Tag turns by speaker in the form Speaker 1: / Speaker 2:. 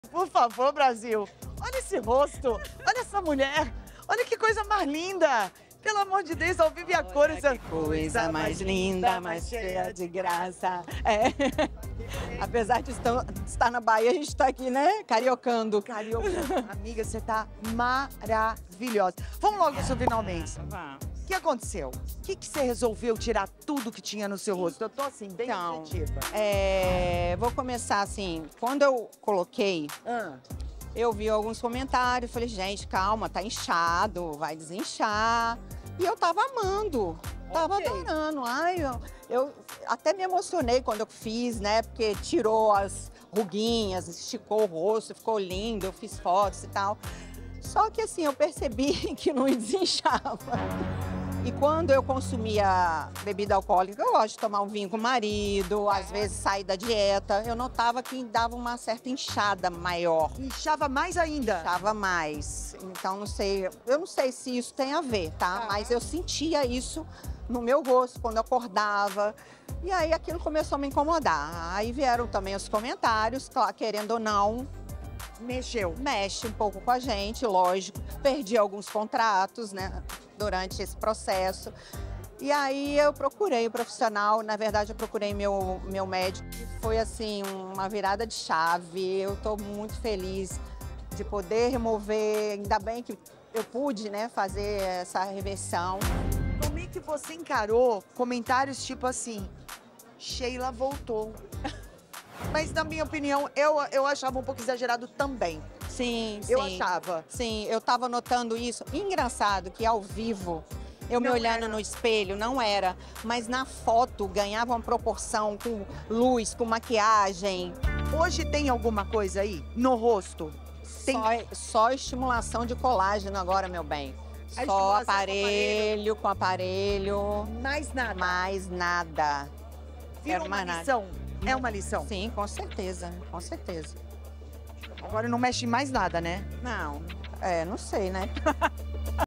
Speaker 1: Por favor, Brasil. Olha esse rosto. Olha essa mulher. Olha que coisa mais linda. Pelo amor de Deus, ao vivo e a cores.
Speaker 2: Que coisa mais linda, mais cheia de graça. É. Apesar de estar na Bahia, a gente está aqui, né? Cariocando.
Speaker 1: Carioca, amiga, você tá maravilhosa. Vamos logo pro seu finalmente. O que aconteceu? O que você resolveu tirar tudo que tinha no seu rosto? Eu tô assim, bem
Speaker 2: Então,
Speaker 1: objetiva.
Speaker 2: vou começar assim. Quando eu coloquei, eu vi alguns comentários, falei, gente, calma, tá inchado, vai desinchar. E eu tava amando, tava adorando. Ai, eu até me emocionei quando eu fiz, né? Porque tirou as ruguinhas, esticou o rosto, ficou lindo, eu fiz fotos e tal. Só que assim, eu percebi que não desinchava. E quando eu consumia bebida alcoólica, eu gosto de tomar um vinho com o marido, às vezes sair da dieta, eu notava que dava uma certa inchada maior.
Speaker 1: Inchava mais ainda?
Speaker 2: Inchava mais. Então, eu não sei se isso tem a ver, tá? Mas eu sentia isso no meu rosto quando eu acordava. E aí aquilo começou a me incomodar. Aí vieram também os comentários, querendo ou não,
Speaker 1: mexeu.
Speaker 2: Mexe um pouco com a gente, lógico. Perdi alguns contratos, né, durante esse processo. E aí eu procurei o profissional, na verdade eu procurei meu médico. Foi assim, uma virada de chave. Eu estou muito feliz de poder remover, ainda bem que eu pude, né, fazer essa reversão.
Speaker 1: Como é que você encarou comentários tipo assim, Sheila voltou? Mas, na minha opinião, eu achava um pouco exagerado também.
Speaker 2: Sim, sim.
Speaker 1: Eu achava.
Speaker 2: Sim, eu tava notando isso. Engraçado que ao vivo, eu me olhando no espelho, não era. Mas na foto ganhava uma proporção com luz, com maquiagem.
Speaker 1: Hoje tem alguma coisa aí no rosto? Tem...
Speaker 2: Só estimulação de colágeno agora, meu bem. Só aparelho com aparelho.
Speaker 1: Mais nada?
Speaker 2: Mais nada.
Speaker 1: Virou uma lição? É uma lição?
Speaker 2: Sim, com certeza, com certeza.
Speaker 1: Agora não mexe em mais nada, né?
Speaker 2: Não, não sei, né?